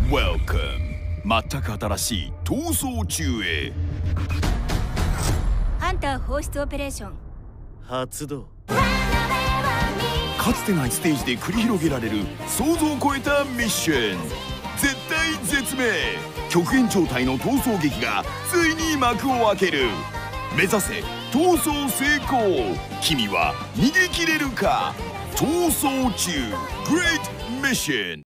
Welcome 全く新しい逃走中へ。 ハンター放出オペレーション発動。 かつてないステージで繰り広げられる想像を超えたミッション。絶対絶命極限状態の逃走劇がついに幕を開ける。目指せ逃走成功。君は逃げ切れるか。逃走中 Great Mission